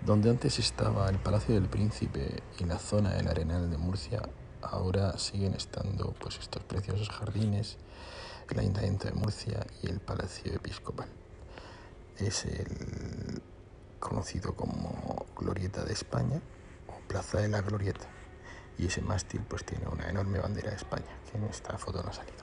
Donde antes estaba el Palacio del Príncipe y la zona del Arenal de Murcia, ahora siguen estando pues estos preciosos jardines, el Ayuntamiento de Murcia y el Palacio Episcopal. Es el conocido como Glorieta de España o Plaza de la Glorieta, y ese mástil pues tiene una enorme bandera de España, que en esta foto no ha salido.